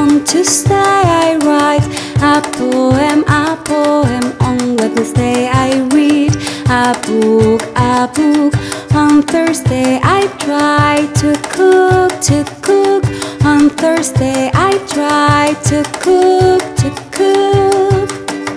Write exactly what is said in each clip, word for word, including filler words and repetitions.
On Tuesday I write a poem, a poem. On Wednesday I read a book, a book. On Thursday I try to cook, to cook. On Thursday I try to cook, to cook.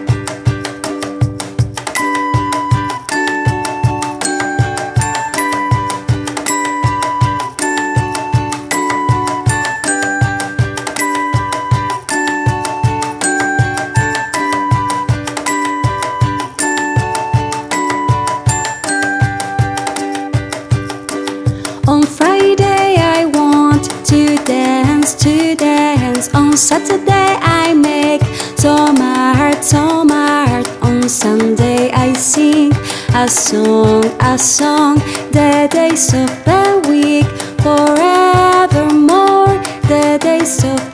On Friday I want to dance, to dance. On Saturday I make tomart, tomart. On Sunday I sing a song, a song. The days of the week forevermore. The days of